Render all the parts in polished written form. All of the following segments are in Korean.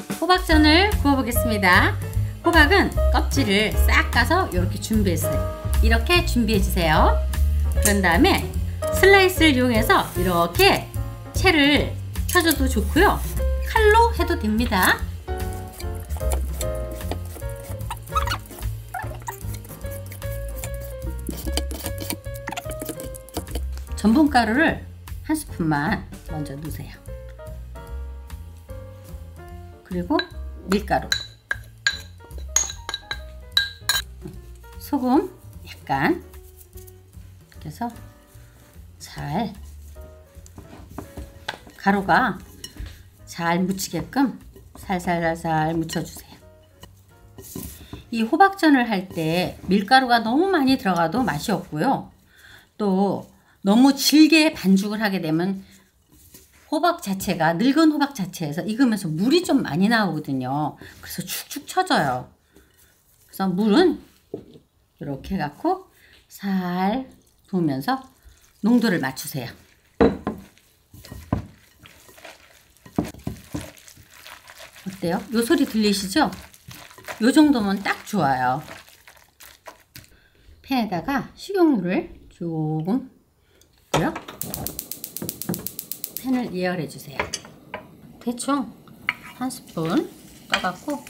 호박전을 구워 보겠습니다. 호박은 껍질을 싹 까서 이렇게 준비했어요. 이렇게 준비해 주세요. 그런 다음에 슬라이스를 이용해서 이렇게 채를 펴줘도 좋고요, 칼로 해도 됩니다. 전분가루를 한 스푼만 먼저 넣으세요. 그리고 밀가루, 소금 약간, 이렇게 해서 잘 가루가 잘 묻히게끔 살살살살 묻혀주세요. 이 호박전을 할 때 밀가루가 너무 많이 들어가도 맛이 없고요, 또 너무 질게 반죽을 하게 되면 호박 자체가, 늙은 호박 자체에서 익으면서 물이 좀 많이 나오거든요. 그래서 축축 처져요. 그래서 물은 이렇게 해갖고 살 부으면서 농도를 맞추세요. 어때요? 요 소리 들리시죠? 요 정도면 딱 좋아요. 팬에다가 식용유를 조금 넣고요, 팬을 예열해 주세요. 대충 한 스푼 떠갖고.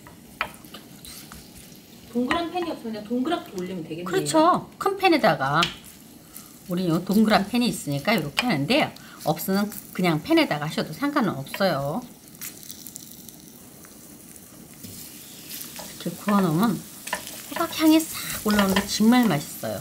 동그란 팬이 없으면 그냥 동그랗게 올리면 되겠네요. 그렇죠. 큰 팬에다가, 우리 요 동그란 팬이 있으니까 이렇게 하는데요, 없으면 그냥 팬에다가 하셔도 상관은 없어요. 이렇게 구워 놓으면 호박 향이 싹 올라오는 게 정말 맛있어요.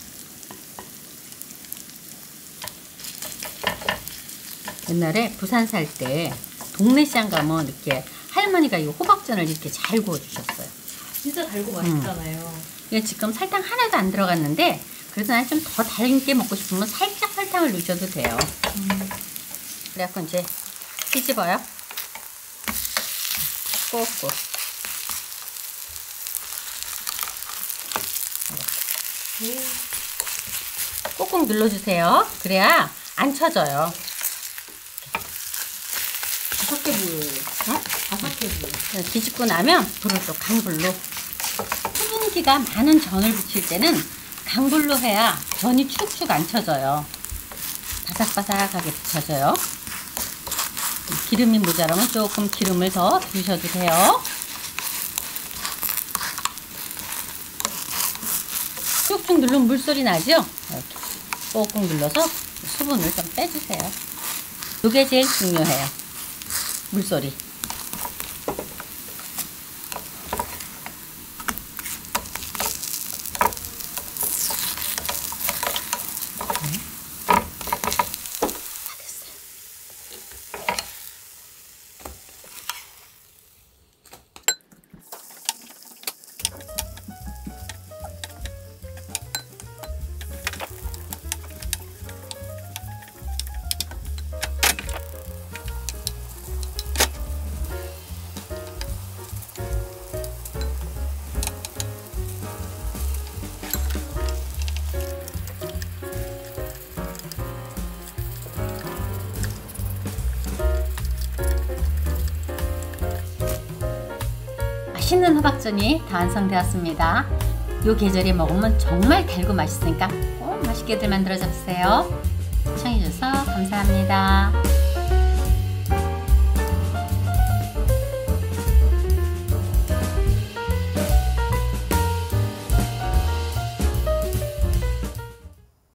옛날에 부산 살 때 동네 시장 가면 이렇게 할머니가 이 호박전을 이렇게 잘 구워 주셨어요. 진짜 달고 맛있잖아요. 이게 지금 설탕 하나도 안 들어갔는데, 그래서 난 좀 더 달게 먹고 싶으면 살짝 설탕을 넣으셔도 돼요. 그래갖고 이제 뒤집어요. 꼭꼭. 꼭꼭 눌러주세요. 그래야 안 쳐져요. 바삭해 보여요. 어? 바삭해 보여요. 뒤집고 나면 불을 또 강불로, 수분기가 많은 전을 부칠 때는 강불로 해야 전이 축축 안 쳐져요. 바삭바삭하게 부쳐져요. 기름이 모자라면 조금 기름을 더 두셔도 돼요. 쭉쭉 누르면 물소리 나죠? 이렇게 꾹꾹 눌러서 수분을 좀 빼주세요. 이게 제일 중요해요. 물소리. 맛있는 호박전이 다 완성되었습니다. 요 계절에 먹으면 정말 달고 맛있으니까 꼭 맛있게들 만들어 잡으세요. 시청해주셔서 감사합니다.